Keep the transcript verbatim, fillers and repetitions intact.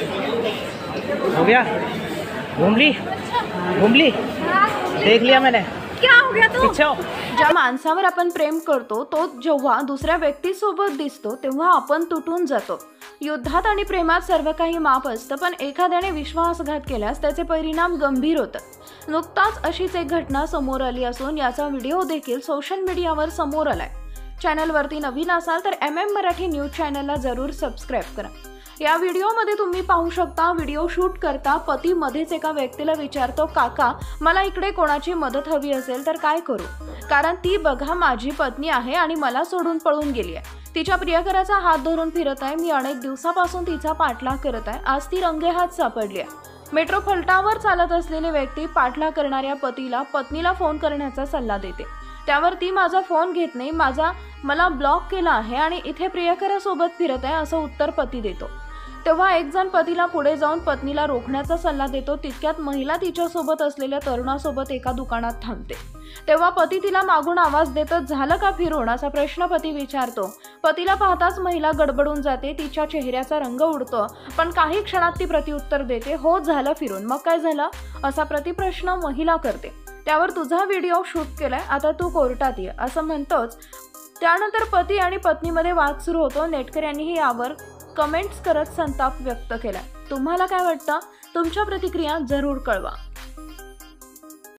हो गया? घूम ली घूम ली देख लिया मैंने। क्या हो गया तो? ज्या माणसावर आपण प्रेम करतो तो जेव्हा दुसऱ्या व्यक्तीसोबत दिसतो तेव्हा आपण तुटून जातो। युद्धात आणि प्रेमात सर्व काही माफ असतं, पण एखाद्याने विश्वासघात केल्यास त्याचे परिणाम गंभीर होतात। नुकताच अशीच एक घटना समोर आली असून याचा व्हिडिओ देखील सोशल मीडियावर समोर आलाय। चॅनलवरती नवीन असाल तर एम एम मराठी न्यूज चॅनलला जरूर सबस्क्राईब करा। या व्हिडिओमध्ये तुम्ही पाहू शकता, व्हिडिओ शूट करता पती मध्येच एका व्यक्तीला विचारतो, काका मला इकडे कोणाची मदत हवी असेल तर काय करू, कारण ती बघा माझी पत्नी आहे आणि मला सोडून पळून गेली आहे। तिच्या प्रियकराचा हात धरून फिरत आहे, मी अनेक दिवसापासून तिचा पाठलाग करत आहे, आज ती रंगेहात सापडली आहे। मेट्रो फलटावर चालत असलेली व्यक्ती पाठलाग करणाऱ्या पतीला पत्नीला फोन करण्याचा सल्ला देते, त्यावर ती माझा फोन घेत नाही, माझा मला ब्लॉक केला आहे आणि इथे प्रियकरासोबत फिरत आहे असं उत्तर पती देतो। तेव्हा एक जण पतीला पुढे जाऊन पत्नीला रोखण्याचा सल्ला देतो। तितक्यात महिला तिच्यासोबत असलेल्या तरुणासोबत एका दुकानात थांबते। तेव्हा पती तिला मागून आवाज देतच झालं का फिरून असा प्रश्न पती विचारतो। पतीला पाहताच महिला गडबडून जाते, तिच्या चेहऱ्याचा रंग उडतो, पण काही क्षणात ती प्रत्युत्तर देते, हो झालं फिरून, मग काय झालं असा प्रतिप्रश्न महिला करते। त्यावर तुझा व्हिडिओ शूट केलाय, आता तू कोर्टात ये असं म्हणतोच। त्यानंतर पती आणि पत्नीमध्ये वाद सुरू होतो। नेटकऱ्यांनीही यावर कमेंट्स करत संताप व्यक्त केला। तुम्हाला काय वाटतं? तुमच्या प्रतिक्रिया जरूर कळवा।